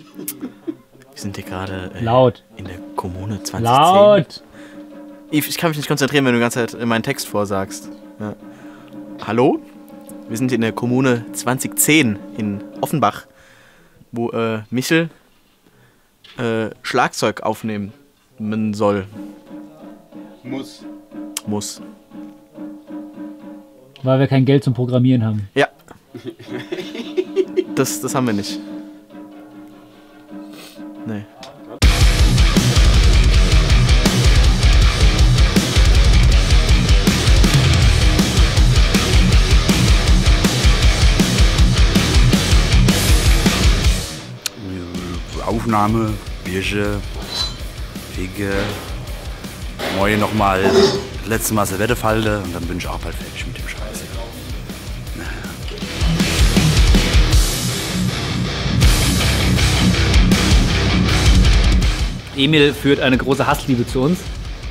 Wir sind hier gerade laut in der Kommune 2010. Laut! Ich kann mich nicht konzentrieren, wenn du die ganze Zeit meinen Text vorsagst. Ja. Hallo? Wir sind in der Kommune 2010 in Offenbach, wo Michel Schlagzeug aufnehmen soll. Muss. Weil wir kein Geld zum Programmieren haben. Ja. Das haben wir nicht. Nee. Aufnahme, Bierche, Wege, morgen nochmal letzte Mal Servettefalte und dann bin ich auch bald fertig mit dem Scheiß. Emil führt eine große Hassliebe zu uns.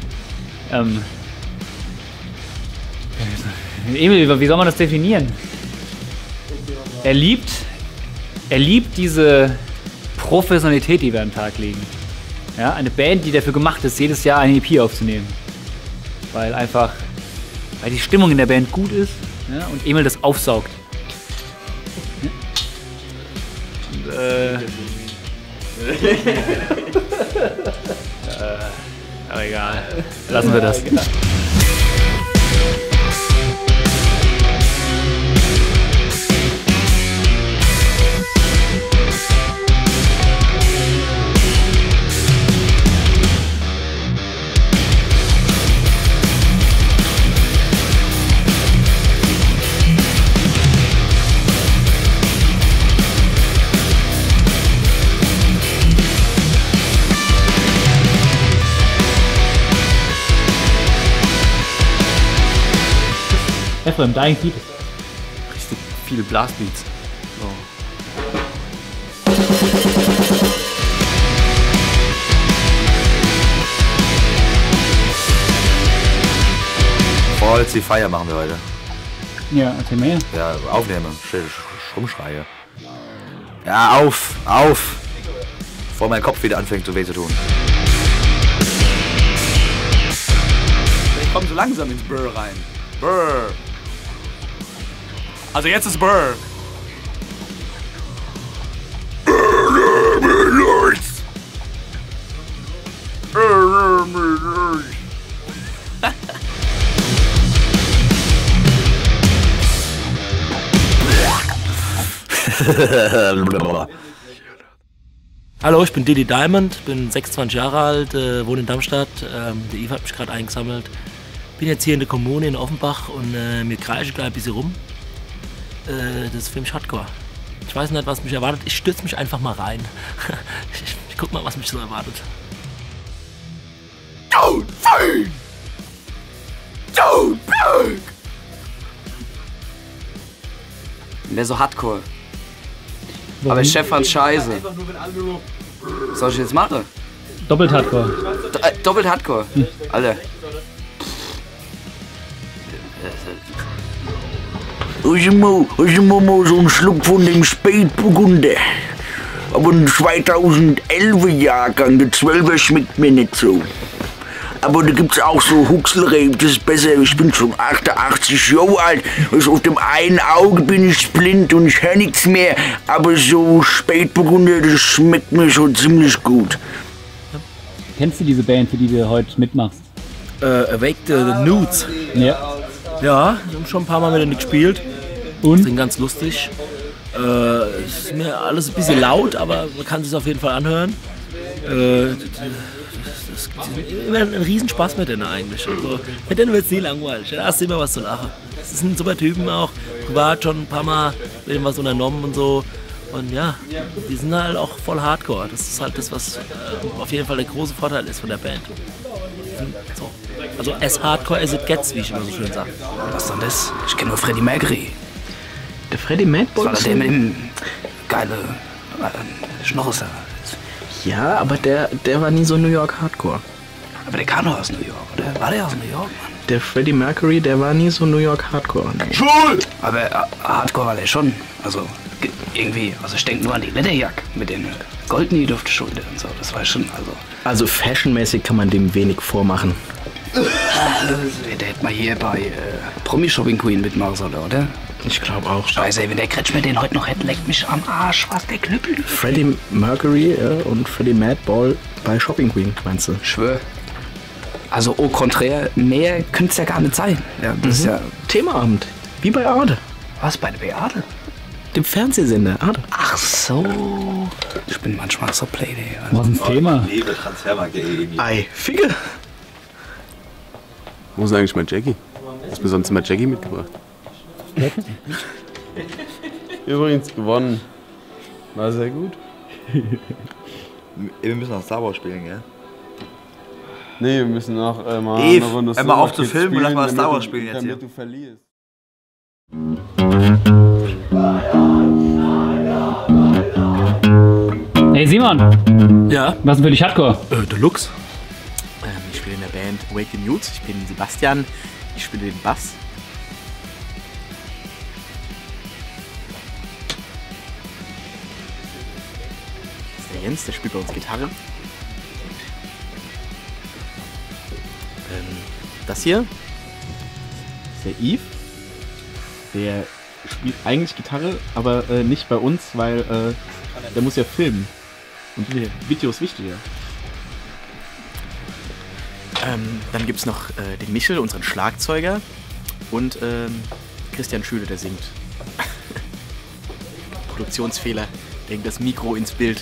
Emil, wie soll man das definieren? Er liebt diese Professionalität, die wir an den Tag legen. Ja, eine Band, die dafür gemacht ist, jedes Jahr eine EP aufzunehmen. Weil die Stimmung in der Band gut ist, ja, und Emil das aufsaugt. Und, aber egal. Lassen wir das. Ephraim, Dying Fetus. Richtig viele Blastbeats. So. Falls die Feier machen wir heute. Ja, erzähl mehr. Ja, aufnehmen. Rumschreie. Ja, auf! Bevor mein Kopf wieder anfängt so weh zu tun. Ich komme so langsam ins Brr rein. Brr. Also jetzt ist Brr. Hallo, ich bin Didi Diamond, bin 26 Jahre alt, wohne in Darmstadt. Der Yves hat mich gerade eingesammelt. Bin jetzt hier in der Kommune in Offenbach und mir kreische gleich ein bisschen rum. Das ist für mich Hardcore. Ich weiß nicht, was mich erwartet. Ich stürze mich einfach mal rein. Ich guck mal, was mich so erwartet. Don't fight! Don't break! Der ist so Hardcore. Aber Chef fand scheiße. Was soll ich jetzt machen? Doppelt Hardcore. Doppelt Hardcore. Alter. Ich mal so einen Schluck von dem Spätburgunder. Aber ein 2011er Jahrgang, der 12er schmeckt mir nicht so. Aber da gibt's auch so Huxelrape, das ist besser. Ich bin schon 88 Jahre alt. Also auf dem einen Auge bin ich blind und ich höre nichts mehr. Aber so Spätburgunder, das schmeckt mir schon ziemlich gut. Kennst du diese Band, für die du heute mitmachst? Awake the Nudes. Ja. Ja, wir haben schon ein paar Mal mit denen gespielt. Und? Sind ganz lustig. Ist mir alles ein bisschen laut, aber man kann es auf jeden Fall anhören. Das ist immer ein Riesenspaß mit denen eigentlich. Also, mit denen wird es nie langweilig. Da hast du immer was zu lachen. Das sind super Typen auch. Privat schon ein paar Mal mit denen was unternommen und so. Und ja, die sind halt auch voll Hardcore. Das ist halt das, was auf jeden Fall der große Vorteil ist von der Band. So. Also as hardcore as it gets, wie ich immer so schön sage. Was ist denn das? Ich kenne nur Freddie Mercury. Der Freddie Mercury? Das war der mit dem geile Schnorres. Ja, aber der war nie so New York Hardcore. Aber der kam doch aus New York, oder? War der aus New York, Mann? Der Freddie Mercury, der war nie so New York Hardcore. Nee. Schuld! Aber Hardcore war der schon. Also irgendwie, also ich denke nur an die Lederjacke mit den goldenen auf der Schulter und so, das war schon, Also fashionmäßig kann man dem wenig vormachen. Der hätte mal hier bei Promi Shopping Queen mitmachen sollen, oder? Ich glaube auch. Scheiße, wenn der Kretschmer den heute noch hätte, leckt mich am Arsch, was der Knüppel. Freddie Mercury und Freddie Madball bei Shopping Queen, meinst du? Schwör. Also au contraire, mehr könnte es ja gar nicht sein. Ja, das ist ja Themaabend. Wie bei Arte. was bei der Beate? Dem Fernsehsender Arte. Ach so. Ich bin manchmal so Playday. Was ist das Thema? Liebe Transfermarkt.de. Ei, Figge. Wo ist eigentlich mein Jackie? Hast du mir sonst mal Jackie mitgebracht? Übrigens gewonnen. War sehr gut. Wir müssen noch Star Wars spielen, gell? Nee, wir müssen noch mal Eve, eine Runde hör mal auf Star zu filmen und lass mal Star Wars spielen, spielen jetzt hier. damit du verlierst. Hey Simon, Ja, was ist denn für dich Hardcore? Deluxe. Ich spiele in der Band Awaken Youth. Ich bin Sebastian. Ich spiele den Bass. Das ist der Jens, der spielt bei uns Gitarre. Das hier ist der Yves. Der spielt eigentlich Gitarre, aber nicht bei uns, weil der muss ja filmen. Und Video ist wichtiger. Dann gibt es noch den Michel, unseren Schlagzeuger. Und Christian Schüle, der singt. Produktionsfehler. Bringt das Mikro ins Bild.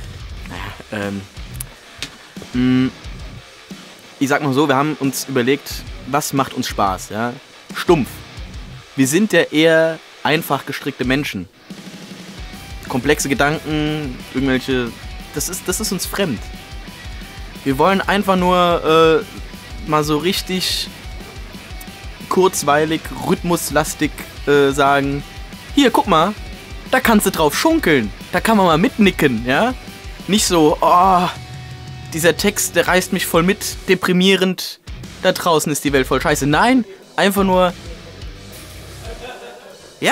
Ich sag mal so, wir haben uns überlegt, was macht uns Spaß, ja? Stumpf. Wir sind ja eher einfach gestrickte Menschen. Komplexe Gedanken, irgendwelche... Das ist uns fremd. Wir wollen einfach nur mal so richtig kurzweilig, rhythmuslastig sagen, hier, guck mal, da kannst du drauf schunkeln, da kann man mal mitnicken, ja? Nicht so, oh, dieser Text, der reißt mich voll mit, deprimierend, da draußen ist die Welt voll scheiße. Nein, einfach nur, ja,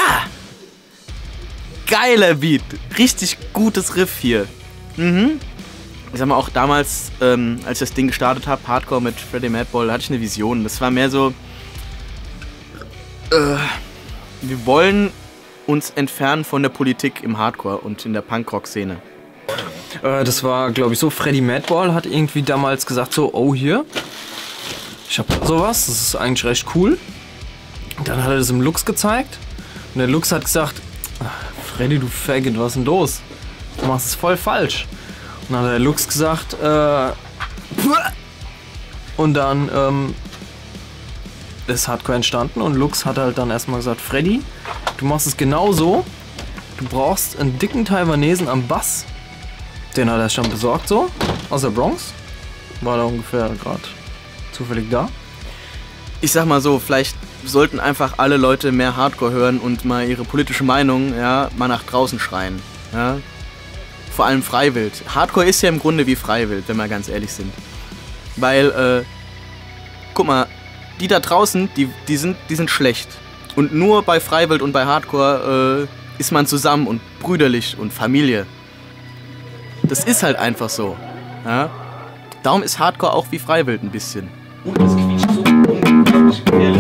geiler Beat, richtig gutes Riff hier. Ich sag mal, auch damals, als ich das Ding gestartet habe, Hardcore mit Freddie Madball, hatte ich eine Vision. Das war mehr so, wir wollen uns entfernen von der Politik im Hardcore und in der Punkrock-Szene. Das war, glaube ich, so, Freddie Madball hat irgendwie damals gesagt so, oh hier, ich hab sowas, das ist eigentlich recht cool. Dann hat er das im Lux gezeigt und der Lux hat gesagt, Freddy, du Faggot, was ist denn los? Du machst es voll falsch. Und dann hat der Lux gesagt, und dann ist Hardcore entstanden und Lux hat halt dann erstmal gesagt, Freddy, du machst es genauso, du brauchst einen dicken Taiwanesen am Bass. Den hat er schon besorgt so, aus der Bronx. War da ungefähr gerade zufällig da. Ich sag mal so, vielleicht sollten einfach alle Leute mehr Hardcore hören und mal ihre politische Meinung, ja, mal nach draußen schreien. Ja? Vor allem Freiwild. Hardcore ist ja im Grunde wie Freiwild, wenn wir ganz ehrlich sind. Weil, guck mal, die da draußen, die sind schlecht. Und nur bei Freiwild und bei Hardcore ist man zusammen und brüderlich und Familie. Das ist halt einfach so. Ja? Darum ist Hardcore auch wie Freiwild ein bisschen. Und das quietscht so unglaublich gefährlich.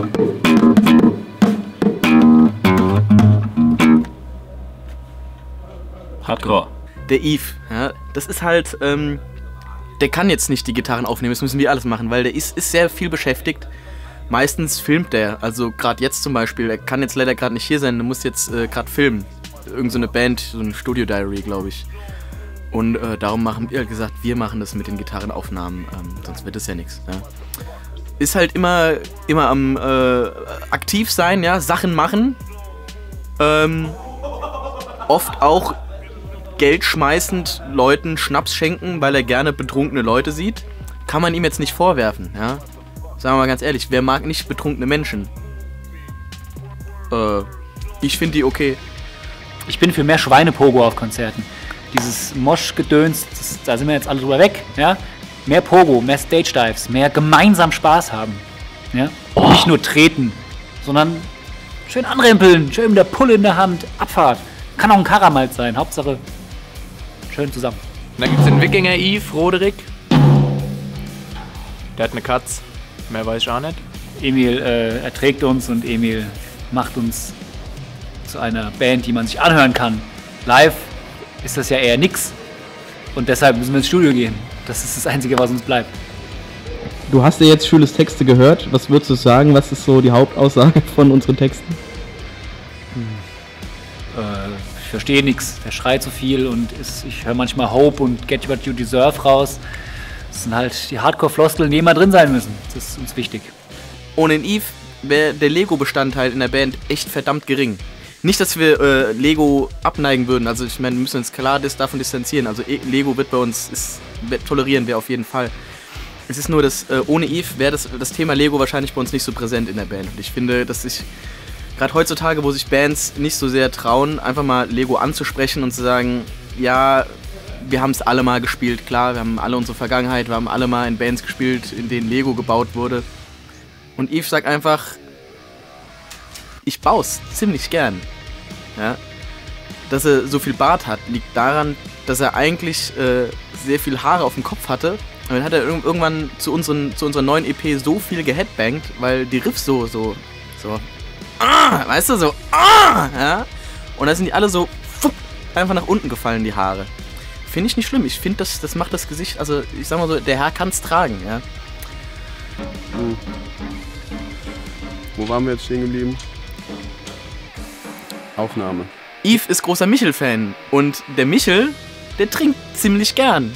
Hardcore. Der Yves, ja, das ist halt, der kann jetzt nicht die Gitarren aufnehmen, das müssen wir alles machen, weil der ist sehr viel beschäftigt. Meistens filmt der, also gerade jetzt zum Beispiel, er kann jetzt leider gerade nicht hier sein, der muss jetzt gerade filmen. Irgend so eine Band, so ein Studio-Diary, glaube ich. Und darum haben wir halt gesagt, wir machen das mit den Gitarrenaufnahmen, sonst wird das ja nichts. Ja. Ist halt immer am aktiv sein, ja, Sachen machen. Oft auch Geld schmeißend Leuten Schnaps schenken, weil er gerne betrunkene Leute sieht. Kann man ihm jetzt nicht vorwerfen, ja. Sagen wir mal ganz ehrlich, wer mag nicht betrunkene Menschen? Ich finde die okay. Ich bin für mehr Schweinepogo auf Konzerten. Dieses Mosch-Gedöns, da sind wir jetzt alle drüber weg. Ja? Mehr Pogo, mehr Stage-Dives, mehr gemeinsam Spaß haben. Ja? Nicht nur treten, sondern schön anrempeln, schön mit der Pulle in der Hand, Abfahrt. Kann auch ein Karamalt sein, Hauptsache schön zusammen. Und dann gibt es den Wikinger Yves Roderick. Der hat eine Katz. Mehr weiß ich auch nicht. Emil erträgt uns und Emil macht uns zu einer Band, die man sich anhören kann. Live ist das ja eher nix. Und deshalb müssen wir ins Studio gehen. Das ist das Einzige, was uns bleibt. Du hast ja jetzt Schüles Texte gehört. Was würdest du sagen? Was ist so die Hauptaussage von unseren Texten? Ich verstehe nichts. Der schreit so viel und ich höre manchmal Hope und Get What You Deserve raus. Das sind halt die Hardcore-Floskeln, die immer drin sein müssen. Das ist uns wichtig. Ohne Yves wäre der Lego-Bestandteil in der Band echt verdammt gering. Nicht, dass wir Lego abneigen würden. Also ich meine, wir müssen uns klar davon distanzieren. Also Lego wird bei uns, tolerieren wir auf jeden Fall. Es ist nur, dass ohne Yves wäre das Thema Lego wahrscheinlich bei uns nicht so präsent in der Band. Und ich finde, dass ich gerade heutzutage, wo sich Bands nicht so sehr trauen, einfach mal Lego anzusprechen und zu sagen, ja, wir haben es alle mal gespielt, klar, wir haben alle unsere Vergangenheit, wir haben alle mal in Bands gespielt, in denen Lego gebaut wurde. Und Yves sagt einfach, ich baue es ziemlich gern. Ja? Dass er so viel Bart hat, liegt daran, dass er eigentlich sehr viel Haare auf dem Kopf hatte. Und dann hat er irgendwann zu unserer neuen EP so viel geheadbangt, weil die Riffs so, weißt du, so, ja? Und da sind die alle so einfach nach unten gefallen, die Haare. Finde ich nicht schlimm. Ich finde, das macht das Gesicht, also ich sag mal so, der Herr kann es tragen, ja. Wo waren wir jetzt stehen geblieben? Aufnahme. Yves ist großer Michel-Fan und der Michel, der trinkt ziemlich gern.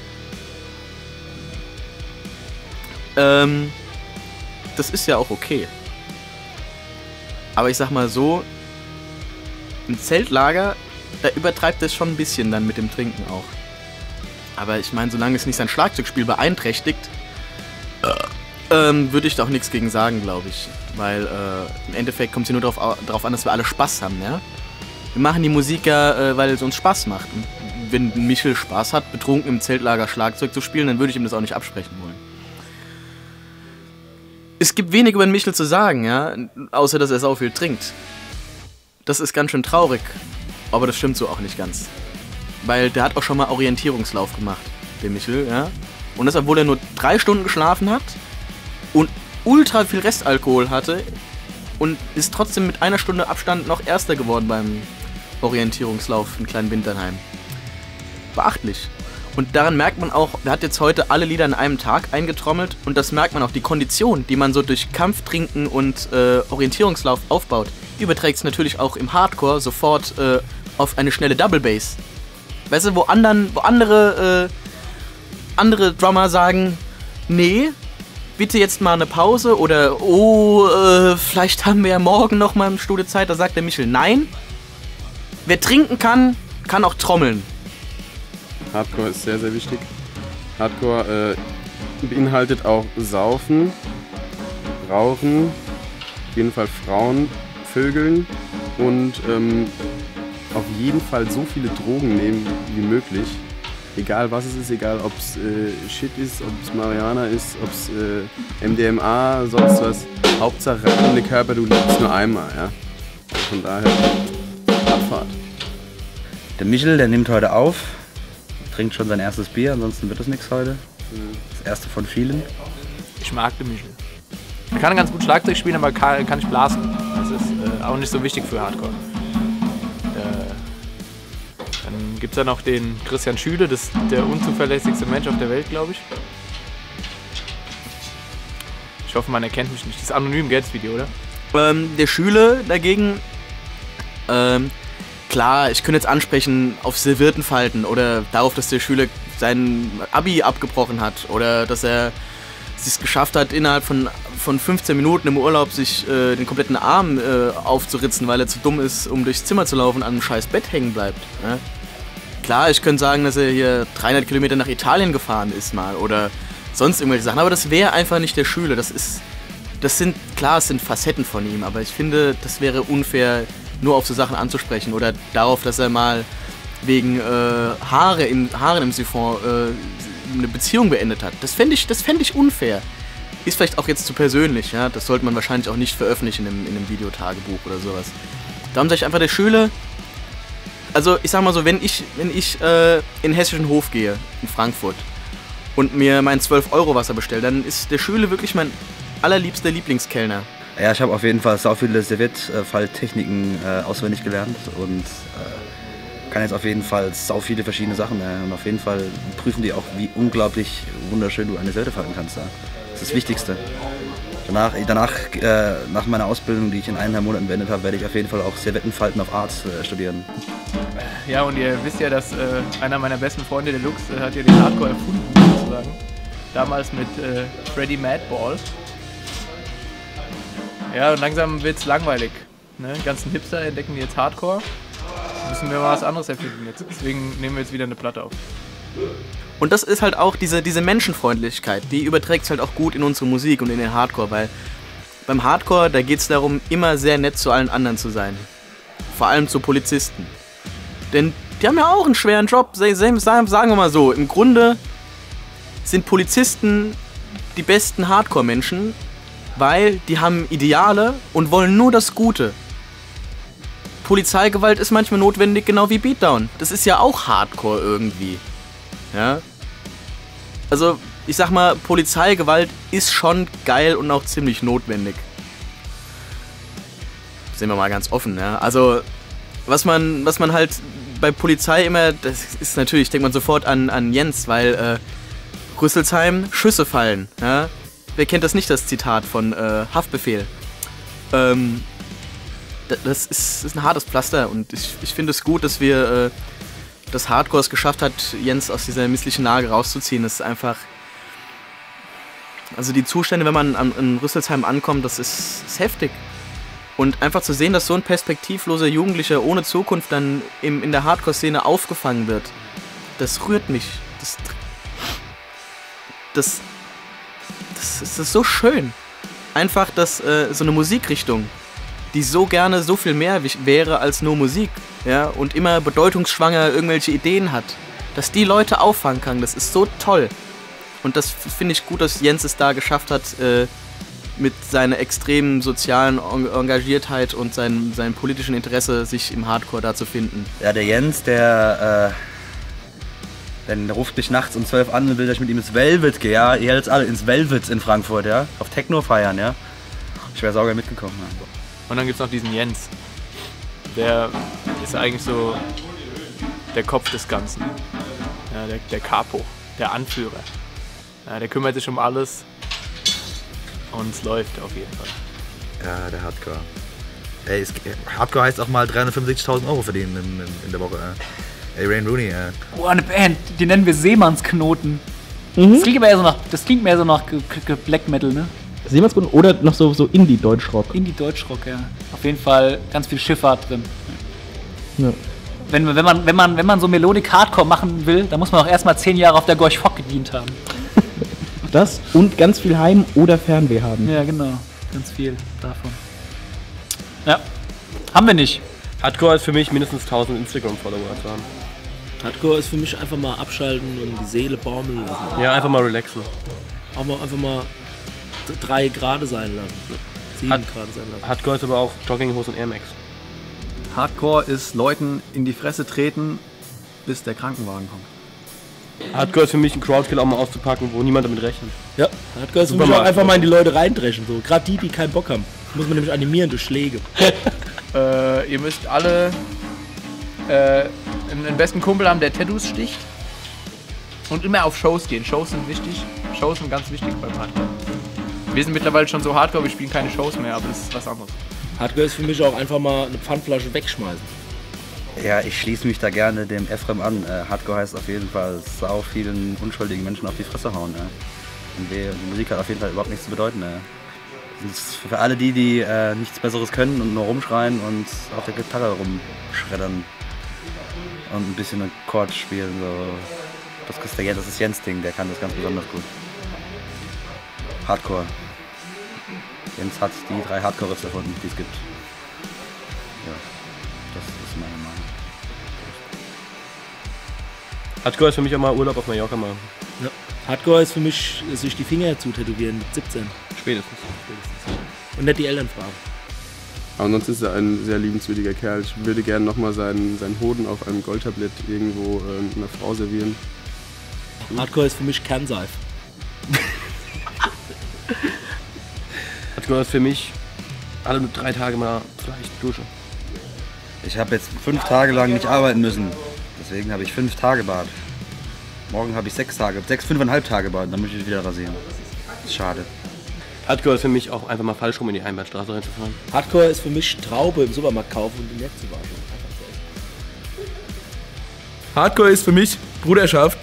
Das ist ja auch okay. Aber ich sag mal so, im Zeltlager, da übertreibt es schon ein bisschen dann mit dem Trinken auch. Aber ich meine, solange es nicht sein Schlagzeugspiel beeinträchtigt, würde ich da auch nichts gegen sagen, glaube ich. Weil im Endeffekt kommt es ja nur darauf an, dass wir alle Spaß haben, ja? Wir machen die Musik ja, weil es uns Spaß macht. Und wenn Michel Spaß hat, betrunken im Zeltlager Schlagzeug zu spielen, dann würde ich ihm das auch nicht absprechen wollen. Es gibt wenig über den Michel zu sagen, ja, außer dass er sau viel trinkt. Das ist ganz schön traurig, aber das stimmt so auch nicht ganz. Weil der hat auch schon mal Orientierungslauf gemacht, der Michel, ja. Und das, obwohl er nur 3 Stunden geschlafen hat und ultra viel Restalkohol hatte und ist trotzdem mit 1 Stunde Abstand noch Erster geworden beim Orientierungslauf in Kleinwinternheim. Beachtlich. Und daran merkt man auch, der hat jetzt heute alle Lieder an einem Tag eingetrommelt und das merkt man auch, die Kondition, die man so durch Kampftrinken und Orientierungslauf aufbaut, überträgt es natürlich auch im Hardcore sofort auf eine schnelle Double Bass. Weißt du, wo andere Drummer sagen, nee, bitte jetzt mal eine Pause oder vielleicht haben wir ja morgen noch mal eine Stunde Zeit, da sagt der Michel, nein, wer trinken kann, kann auch trommeln. Hardcore ist sehr, sehr wichtig. Hardcore beinhaltet auch Saufen, Rauchen, auf jeden Fall Frauen, Vögeln und auf jeden Fall so viele Drogen nehmen wie möglich. Egal was es ist, egal ob es Shit ist, ob es Marihuana ist, ob es MDMA, sonst was. Hauptsache rein in den Körper, du lebst nur einmal, ja. Von daher, Abfahrt. Der Michel, der nimmt heute auf, trinkt schon sein erstes Bier, ansonsten wird es nichts heute. Das erste von vielen. Ich mag den Michel. Er kann ganz gut Schlagzeug spielen, aber kann nicht blasen. Das ist auch nicht so wichtig für Hardcore. Dann gibt es ja noch den Christian Schüle, das ist der unzuverlässigste Mensch auf der Welt, glaube ich. Ich hoffe, man erkennt mich nicht. Das ist anonym, gell, das Video, oder? Der Schüle dagegen, klar, ich könnte jetzt ansprechen auf Serviettenfalten oder darauf, dass der Schüler sein Abi abgebrochen hat oder dass er es geschafft hat, innerhalb von 15 Minuten im Urlaub sich den kompletten Arm aufzuritzen, weil er zu dumm ist, um durchs Zimmer zu laufen und an einem scheiß Bett hängen bleibt. Ja? Klar, ich könnte sagen, dass er hier 300 Kilometer nach Italien gefahren ist mal oder sonst irgendwelche Sachen, aber das wäre einfach nicht der Schüler. Das sind Facetten von ihm, aber ich finde, das wäre unfair, nur auf so Sachen anzusprechen oder darauf, dass er mal wegen Haaren im Siphon eine Beziehung beendet hat. Das fände ich unfair. Ist vielleicht auch jetzt zu persönlich, ja. Das sollte man wahrscheinlich auch nicht veröffentlichen in einem Videotagebuch oder sowas. Darum sage ich einfach, der Schüler, Also ich sag mal so, wenn ich in den Hessischen Hof gehe, in Frankfurt, und mir mein 12€ Wasser bestelle, dann ist der Schüle wirklich mein allerliebster Lieblingskellner. Ja, ich habe auf jeden Fall so viele Serviettfalttechniken auswendig gelernt und kann jetzt auf jeden Fall sau viele verschiedene Sachen. Und auf jeden Fall prüfen die auch, wie unglaublich wunderschön du eine Serviette falten kannst. Das ist das Wichtigste. Danach, nach meiner Ausbildung, die ich in 1,5 Monaten beendet habe, werde ich auf jeden Fall auch Servettenfalten auf Art studieren. Ja, und ihr wisst ja, dass einer meiner besten Freunde, der Lux, hat ja den Hardcore erfunden, sozusagen. Damals mit Freddie Madball. Ja, und langsam wird's langweilig. Ne? Die ganzen Hipster entdecken jetzt Hardcore. Müssen wir mal was anderes erfinden jetzt. Deswegen nehmen wir jetzt wieder eine Platte auf. Und das ist halt auch diese Menschenfreundlichkeit, die überträgt sich halt auch gut in unsere Musik und in den Hardcore, weil beim Hardcore, da geht es darum, immer sehr nett zu allen anderen zu sein. Vor allem zu Polizisten. Denn die haben ja auch einen schweren Job, sagen wir mal so. Im Grunde sind Polizisten die besten Hardcore-Menschen, weil die haben Ideale und wollen nur das Gute. Polizeigewalt ist manchmal notwendig, genau wie Beatdown. Das ist ja auch Hardcore irgendwie. Ja? Also, ich sag mal, Polizeigewalt ist schon geil und auch ziemlich notwendig. Sehen wir mal ganz offen, ja. Also, was man halt bei Polizei immer, das ist natürlich, denkt man sofort an Jens, weil Rüsselsheim, Schüsse fallen, ja. Wer kennt das nicht, das Zitat von Haftbefehl? Das ist ein hartes Pflaster und ich finde es gut, dass wir das Hardcore es geschafft hat, Jens aus dieser misslichen Lage rauszuziehen. Das ist einfach... Also die Zustände, wenn man in Rüsselsheim ankommt, das ist heftig. Und einfach zu sehen, dass so ein perspektivloser Jugendlicher ohne Zukunft dann in der Hardcore-Szene aufgefangen wird, das rührt mich. Das ist so schön. Einfach, dass so eine Musikrichtung, die so gerne so viel mehr wäre als nur Musik, ja, und immer bedeutungsschwanger irgendwelche Ideen hat, dass die Leute auffangen kann, das ist so toll. Und das finde ich gut, dass Jens es da geschafft hat, mit seiner extremen sozialen Engagiertheit und seinem politischen Interesse sich im Hardcore da zu finden. Ja, der Jens, der ruft mich nachts um 12 an und will, dass ich mit ihm ins Velvet gehe. Ja, ihr jetzt alle ins Velvet in Frankfurt, ja, auf Techno feiern, ja. Ich wäre sauber mitgekommen. Ja. Und dann gibt es noch diesen Jens. Der ist eigentlich so der Kopf des Ganzen. Ja, der Capo, der Anführer. Ja, der kümmert sich um alles und es läuft auf jeden Fall. Ja, der Hardcore. Ey, Hardcore heißt auch mal 365.000 € verdienen in der Woche. Ey, Wayne Rooney. Oh, eine Band, die nennen wir Seemannsknoten. Das klingt mehr so nach Black Metal, ne? Seemannsknoten oder noch so Indie-Deutschrock? Indie-Deutschrock, ja. Auf jeden Fall ganz viel Schifffahrt drin. Ja. Wenn man so Melodic Hardcore machen will, dann muss man auch erstmal 10 Jahre auf der Gorch Fock gedient haben. Das und ganz viel Heim- oder Fernweh haben. Ja, genau. Ganz viel davon. Ja. Haben wir nicht. Hardcore ist für mich mindestens 1000 Instagram-Follower zu haben. Hardcore ist für mich einfach mal abschalten und die Seele baumeln lassen. Ja, einfach mal relaxen. Auch mal einfach mal 3 Grad sein lassen. 7 Grad sein lassen. Hardcore ist aber auch Jogginghosen und Air Max. Hardcore ist Leuten in die Fresse treten, bis der Krankenwagen kommt. Hardcore ist für mich ein Crowdkill auch mal auszupacken, wo niemand damit rechnet. Ja, Hardcore ist für mich auch einfach mal in die Leute reindreschen. So. Gerade die keinen Bock haben. Muss man nämlich animieren durch Schläge. Ihr müsst alle einen besten Kumpel haben, der Tattoos sticht. Und immer auf Shows gehen. Shows sind wichtig. Shows sind ganz wichtig beim Hardcore. Wir sind mittlerweile schon so Hardcore, wir spielen keine Shows mehr, aber das ist was anderes. Hardcore ist für mich auch einfach mal eine Pfandflasche wegschmeißen. Ja, ich schließe mich da gerne dem Ephraim an. Hardcore heißt auf jeden Fall sau vielen unschuldigen Menschen auf die Fresse hauen. Ja. Und die Musik hat auf jeden Fall überhaupt nichts zu bedeuten. Ja. Das ist für alle die nichts Besseres können und nur rumschreien und auf der Gitarre rumschreddern und ein bisschen Akkord spielen. So. Das ist Jens Ding, der kann das ganz besonders gut. Hardcore. Jens hat die 3 Hardcore-Riffs erfunden, die es gibt. Ja, das ist meine Meinung. Hardcore ist für mich auch mal Urlaub auf Mallorca machen. Ja. Hardcore ist für mich, sich die Finger zu tätowieren mit 17. Spätestens. Und nicht die Eltern fragen. Aber sonst ist er ein sehr liebenswürdiger Kerl. Ich würde gerne nochmal seinen Hoden auf einem Goldtablett irgendwo einer Frau servieren. Hardcore ist für mich Kernseif. Hardcore ist für mich alle 3 Tage mal vielleicht duschen. Ich habe jetzt 5 Tage lang nicht arbeiten müssen. Deswegen habe ich 5 Tage Bart. Morgen habe ich 5,5 Tage Bart. Dann muss ich wieder rasieren. Das ist schade. Hardcore ist für mich auch einfach mal falsch rum in die Einbahnstraße reinzufahren. Hardcore ist für mich Traube im Supermarkt kaufen und die nett zu waschen. Hardcore ist für mich Bruderschaft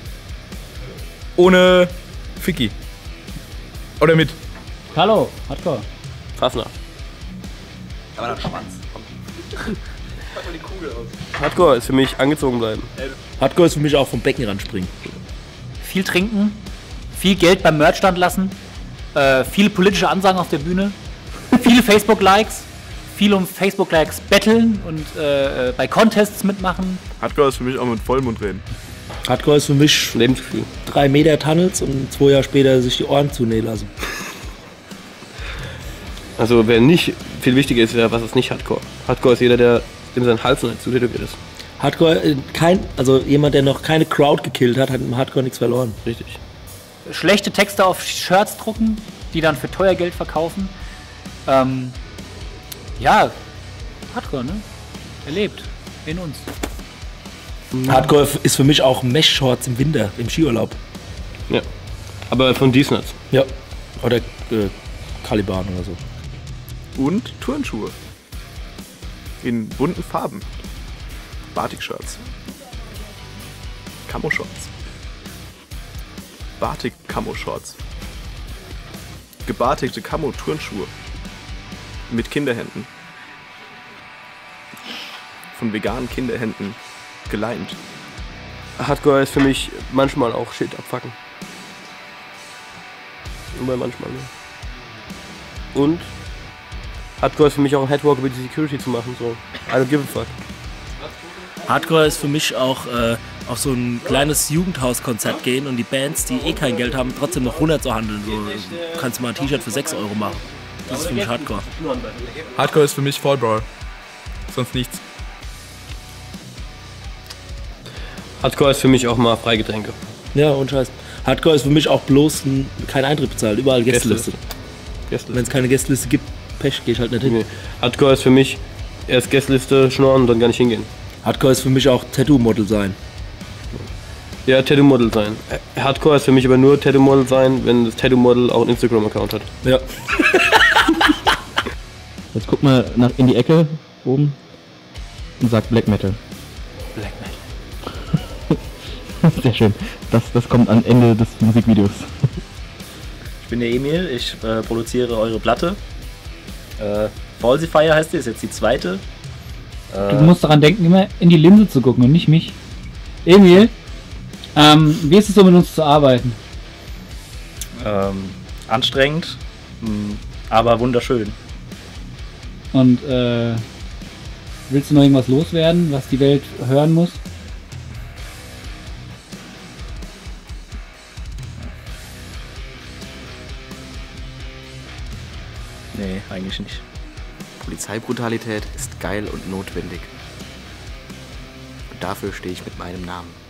ohne Ficky. Oder mit. Hallo, Hardcore. Fafner. Aber dann Schwanz. Pack mal die Kugel aus. Hardcore ist für mich angezogen bleiben. Hardcore ist für mich auch vom Beckenrand springen. Viel trinken, viel Geld beim Merchstand lassen, viele politische Ansagen auf der Bühne, viele Facebook-Likes, viel um Facebook-Likes betteln und bei Contests mitmachen. Hardcore ist für mich auch mit Vollmond reden. Hardcore ist für mich Lebensgefühl. 3 Meter Tunnels und 2 Jahre später sich die Ohren zunähen lassen. Also wer nicht viel wichtiger ist, was ist nicht Hardcore? Hardcore ist jeder, der in seinen Hals und zu tätowiert ist. Hardcore, also jemand, der noch keine Crowd gekillt hat, hat im Hardcore nichts verloren. Richtig. Schlechte Texte auf Shirts drucken, die dann für teuer Geld verkaufen. Ja, Hardcore, ne? Er lebt in uns. Hardcore ist für mich auch Mesh-Shorts im Winter, im Skiurlaub. Ja, aber von Diesnuts. Ja, oder Caliban oder so. Und Turnschuhe. In bunten Farben. Batik-Shirts. Camo-Shorts. Batik-Camo-Shorts. Gebartigte Camo-Turnschuhe. Mit Kinderhänden. Von veganen Kinderhänden geleimt. Hardcore ist für mich manchmal auch Shit abfacken. Nur manchmal, ne? Und Hardcore ist für mich auch ein Headwalk über die Security zu machen, so. I don't give a fuck. Hardcore ist für mich auch auf so ein kleines Jugendhauskonzert gehen und die Bands, die eh kein Geld haben, trotzdem noch 100 zu handeln. So, du kannst mal ein T-Shirt für 6 Euro machen. Das ist für mich Hardcore. Hardcore ist für mich Fall Brawl. Sonst nichts. Hardcore ist für mich auch mal Freigetränke. Ja, und Scheiß. Hardcore ist für mich auch bloß kein Eintritt bezahlt, überall Gästeliste. Wenn es keine Gästeliste gibt, Pech, geh ich halt nicht hin. Nee. Hardcore ist für mich erst Gästeliste schnorren und dann gar nicht hingehen. Hardcore ist für mich auch Tattoo-Model sein. Ja, Tattoo-Model sein. Hardcore ist für mich aber nur Tattoo-Model sein, wenn das Tattoo-Model auch einen Instagram-Account hat. Ja. Jetzt guck mal in die Ecke oben und sag Black Metal. Black Metal. Sehr schön. Das kommt am Ende des Musikvideos. Ich bin der Emil, ich produziere eure Platte. Falsifier heißt die, ist jetzt die 2. Du musst daran denken, immer in die Linse zu gucken und nicht mich. Emil, wie ist es so mit uns zu arbeiten? Anstrengend, aber wunderschön. Und willst du noch irgendwas loswerden, was die Welt hören muss? Nee, eigentlich nicht. Polizeibrutalität ist geil und notwendig. Und dafür stehe ich mit meinem Namen.